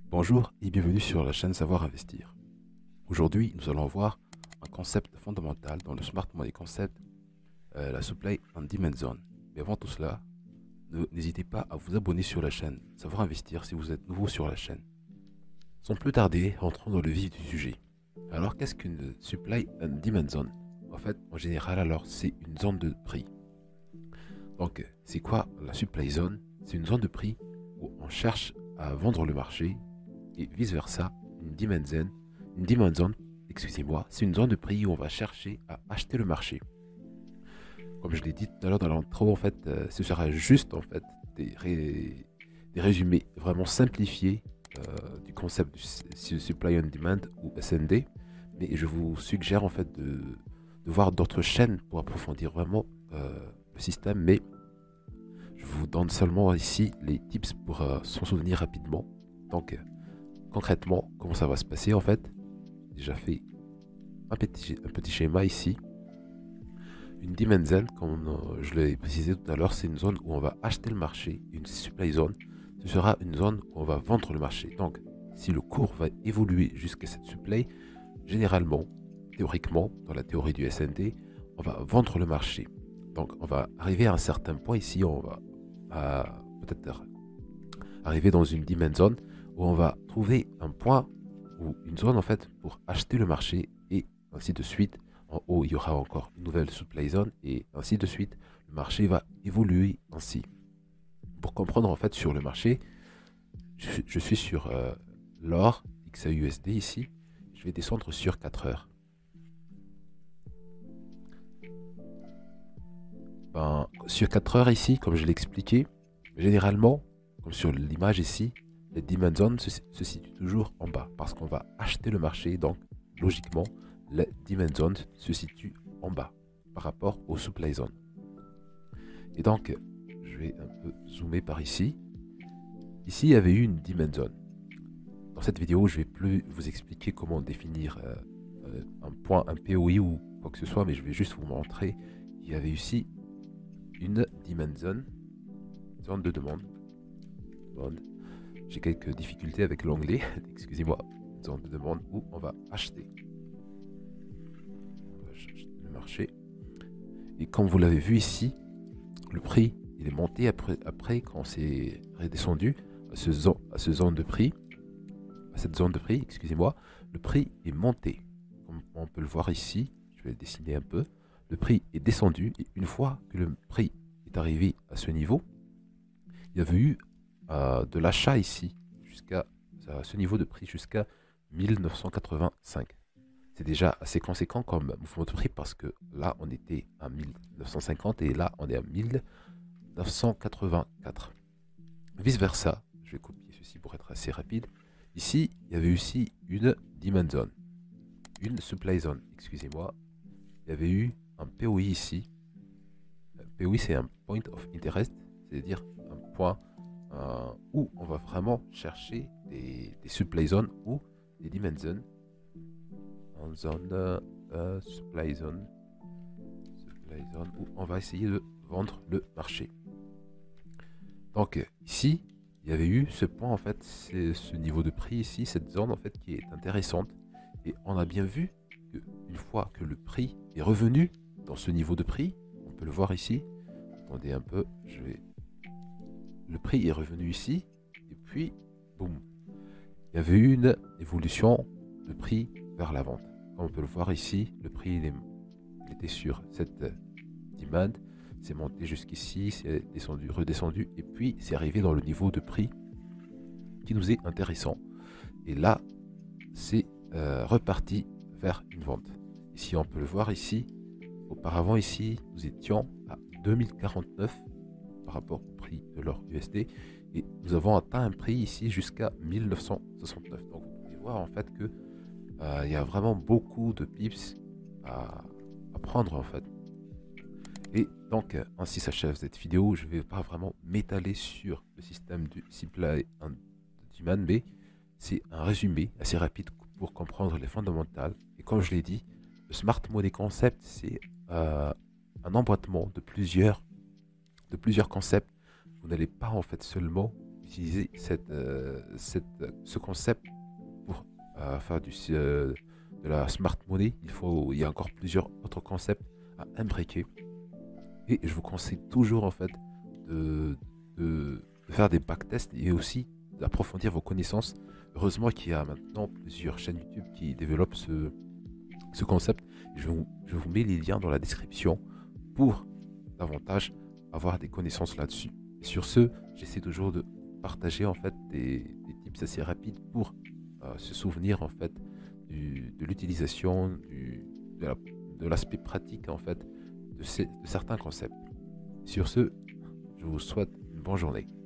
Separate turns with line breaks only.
Bonjour et bienvenue sur la chaîne Savoir Investir. Aujourd'hui, nous allons voir un concept fondamental dans le Smart Money Concept, la Supply and Demand Zone. Mais avant tout cela, n'hésitez pas à vous abonner sur la chaîne Savoir Investir si vous êtes nouveau sur la chaîne. Sans plus tarder, entrons dans le vif du sujet. Alors, qu'est-ce qu'une Supply and Demand Zone? En fait, en général, alors, c'est une zone de prix. Donc, c'est quoi la Supply Zone? C'est une zone de prix où on cherche à vendre le marché et vice-versa, une demand zone, excusez-moi, c'est une zone de prix où on va chercher à acheter le marché. Comme je l'ai dit tout à l'heure dans l'intro, en fait, ce sera juste en fait des résumés vraiment simplifiés du concept du supply and demand ou SND, mais je vous suggère en fait de voir d'autres chaînes pour approfondir vraiment le système, mais je vous donne seulement ici les tips pour s'en souvenir rapidement. Donc, concrètement, comment ça va se passer en fait? Déjà fait un petit schéma ici. Une demand zone, comme je l'ai précisé tout à l'heure, c'est une zone où on va acheter le marché. Une supply zone, ce sera une zone où on va vendre le marché. Donc, si le cours va évoluer jusqu'à cette supply, généralement, théoriquement, dans la théorie du SND, on va vendre le marché. Donc, on va arriver à un certain point ici, on va peut-être arriver dans une demand zone où on va trouver un point ou une zone en fait pour acheter le marché et ainsi de suite. En haut, il y aura encore une nouvelle supply zone et ainsi de suite. Le marché va évoluer ainsi. Pour comprendre en fait sur le marché, je suis sur l'or XAUSD ici. Je vais descendre sur 4 heures. Sur 4 heures ici, comme je l'ai expliqué, généralement, comme sur l'image ici, la demand zone se situe toujours en bas parce qu'on va acheter le marché. Donc, logiquement, la demand zone se situe en bas par rapport au supply zone. Et donc, je vais un peu zoomer par ici. Ici, il y avait eu une demand zone. Dans cette vidéo, je ne vais plus vous expliquer comment définir un point, un POI ou quoi que ce soit, mais je vais juste vous montrer qu'il y avait ici une demand zone, zone de demande. J'ai quelques difficultés avec l'anglais, excusez-moi, zone de demande où on va acheter. On va acheter le marché. Et comme vous l'avez vu ici, le prix il est monté après quand c'est redescendu à ce zone de prix, à cette zone de prix, excusez-moi, le prix est monté. Comme on peut le voir ici, je vais le dessiner un peu. Le prix est descendu et une fois que le prix est arrivé à ce niveau, il y avait eu de l'achat ici jusqu'à ce niveau de prix jusqu'à 1985. C'est déjà assez conséquent comme mouvement de prix parce que là on était à 1950 et là on est à 1984. Vice versa, je vais copier ceci pour être assez rapide. Ici, il y avait aussi une demand zone, une supply zone, excusez-moi. Il y avait eu un POI ici. POI, c'est un point of interest, c'est-à-dire un point où on va vraiment chercher des supply zones ou des demand zones. En zone supply zone où on va essayer de vendre le marché. Donc ici, il y avait eu ce point en fait, c'est ce niveau de prix ici, cette zone en fait qui est intéressante. Et on a bien vu qu'une fois que le prix est revenu dans ce niveau de prix, on peut le voir ici. Attendez un peu, le prix est revenu ici et puis boum, il y avait eu une évolution de prix vers la vente. Comme on peut le voir ici, le prix il était sur cette demand, c'est monté jusqu'ici, c'est descendu, redescendu, et puis c'est arrivé dans le niveau de prix qui nous est intéressant. Et là, c'est reparti vers une vente. Ici, on peut le voir ici. Auparavant, ici, nous étions à 2049 par rapport au prix de l'or USD. Et nous avons atteint un prix ici jusqu'à 1969. Donc, vous pouvez voir en fait que il y a vraiment beaucoup de pips à prendre en fait. Et donc, ainsi s'achève cette vidéo. Je ne vais pas vraiment m'étaler sur le système du supply and demand, mais c'est un résumé assez rapide pour comprendre les fondamentales. Et comme je l'ai dit, le Smart Money Concept, c'est un emboîtement de plusieurs concepts. Vous n'allez pas en fait seulement utiliser ce concept pour faire de la smart money. Il y a encore plusieurs autres concepts à imbriquer. Et je vous conseille toujours en fait de, de faire des backtests et aussi d'approfondir vos connaissances. Heureusement qu'il y a maintenant plusieurs chaînes YouTube qui développent ce concept. Je vous mets les liens dans la description pour davantage avoir des connaissances là-dessus. Et sur ce, j'essaie toujours de partager en fait des tips assez rapides pour se souvenir en fait de l'utilisation, de l'aspect pratique en fait de certains concepts. Sur ce, je vous souhaite une bonne journée.